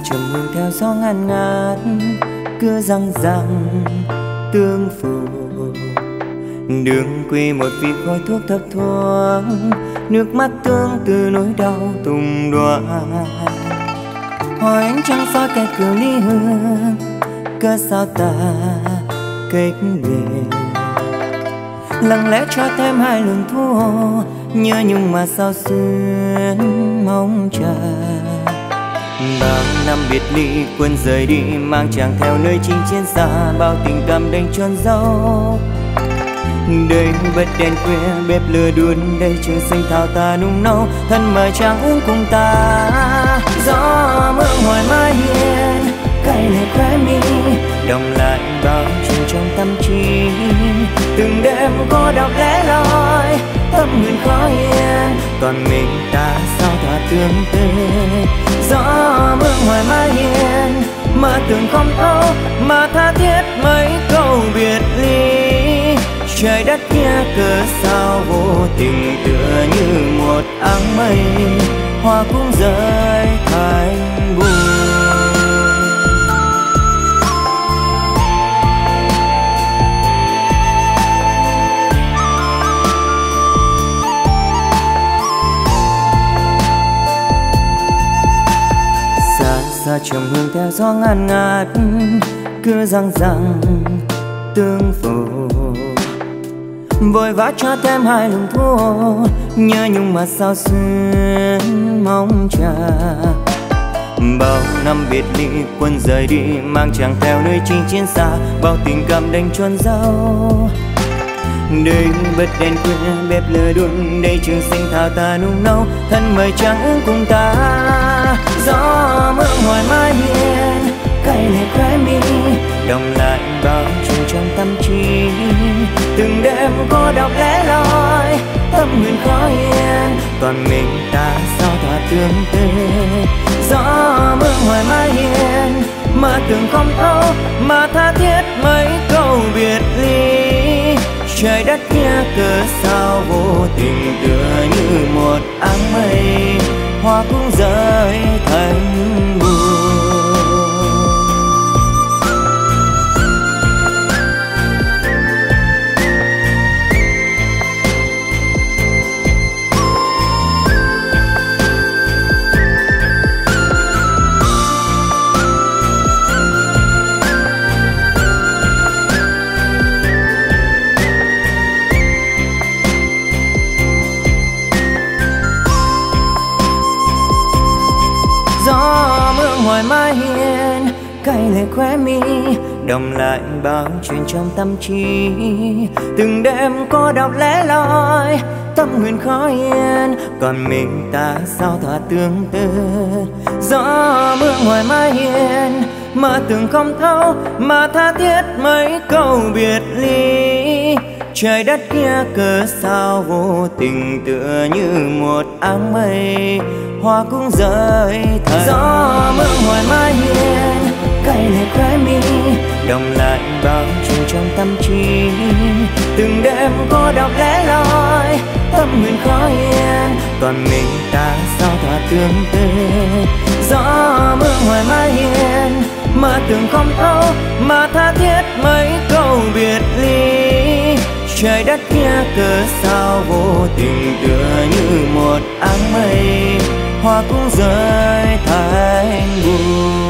trầm hương theo gió ngàn ngát, cứ răng răng tương phù. Đường quê một vị khói thuốc thấp thoáng, nước mắt tương từ nỗi đau tùng đoá. Hỏi ánh trăng soi cái cửa ly hương, cớ sao ta cách biệt. Lặng lẽ cho thêm hai lần thua, nhớ nhung mà sao xuyên mong chờ. Bao năm biệt ly quân rời đi, mang chàng theo nơi chinh chiến xa, bao tình cảm đành tròn dấu. Đây bật đèn khuya bếp lửa đun, đây trường sinh thao ta nung nấu, thân mời chàng uống cùng ta. Gió mưa ngoài mái hiên, cay lệ khóe mi, đồng lại bao chuyện trong tâm trí. Từng đêm cô đọc lẽ loi, tâm nguyện khó yên, còn mình ta sao thỏa tương tư. Gió mưa ngoài mái hiên, mà tưởng không thấu, mà tha thiết mấy câu biệt ly. Trời đất kia cớ sao vô tình tựa như một áng mây, hoa cũng rơi thành buồn. Xa xa trầm hương theo gió ngàn ngát, cứ răng răng tương phù. Vội vã cho thêm hai lần thua, nhớ nhung mà sao xuyên mong chờ. Bao năm biệt ly quân rời đi, mang chàng theo nơi chinh chiến xa, bao tình cảm đành tròn dấu. Đây bật đèn khuya bếp lửa đun, đây trường sinh thao ta nung nấu, thân mời chàng uống cùng ta. Gió mưa ngoài mái hiên, cay lệ khóe mi, đồng lại bao chuyện trong tâm trí. Từng đêm cô đọc lẽ loi, tâm nguyện khó yên, còn mình ta sao thỏa tương tư. Gió mưa ngoài mái hiên, mà tưởng không thấu, mà tha thiết mấy câu biệt ly. Trời đất kia cớ sao vô tình tựa như một áng mây, hoa cũng rơi thành buồn. Gió mưa ngoài mái hiên, cay lệ khóe mi, đồng lại bao chuyện trong tâm trí. Từng đêm cô đọc lẽ loi, tâm nguyện khó yên, còn mình ta sao thỏa tương tư. Gió mưa ngoài mái hiên, mà tưởng không thấu, mà tha thiết mấy câu biệt ly. Trời đất kia cớ sao vô tình tựa như một áng mây, hoa cũng rơi thành. Gió mưa ngoài mái hiên, cay lệ khóe mi, đồng lại bao chuyện trong tâm trí. Từng đêm cô đọc lẽ loi, tâm nguyện khó yên, còn mình ta sao thỏa tương tư. Gió mưa ngoài mái hiên, mà tưởng không thấu, mà tha thiết mấy câu biệt ly. Trời đất kia cớ sao vô tình tựa như một áng mây, hoa cũng rơi thành buồn.